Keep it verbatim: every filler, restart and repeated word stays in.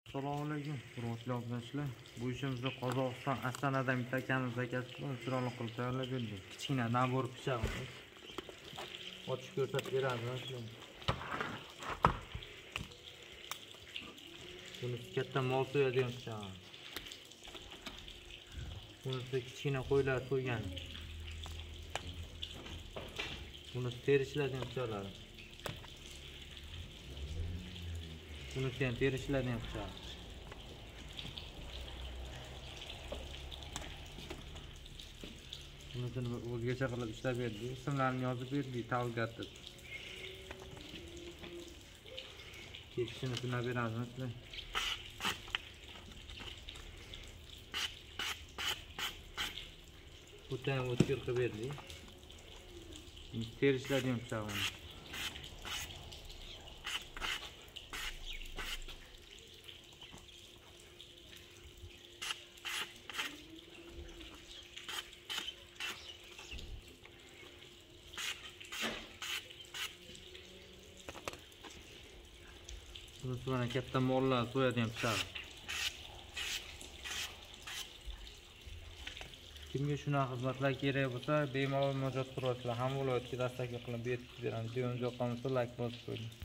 Assalomu alaykum, hurmatli obunachilar. Bu ishimizni Qozog'iston Astanadan bitta akamiz akasi bilan chiroyli qilib tayyorlab berdi. Kichkina nabor pichog'imiz. Ochib ko'rsatib beramiz sizlarga. Bunisi katta mol so'yadigan pichoq. Bunisi kichkina qo'ylar so'ygan. Bunisi teri ishlanadigan pichoqlar. Bunisi ham teri ishlanadigan pichoq. Bunisini o'zgacha qilib ishlab berdi. Ismlarini yozib berdi, tavgatdi. Ketishini tunab beramiz sizlar. Bu ham o'tkir qilib berdi. Teri ishlanadigan pichoq. Bunisi mana katta mollar so'yadigan pichoq. Kimga shunaqa xizmatlar kerak bo'lsa, bemalol murojaat qilasizlar. Hamma viloyatga dastak qilib berib beramiz. Videomiz yoqqan bo'lsa, like bosib qo'ying.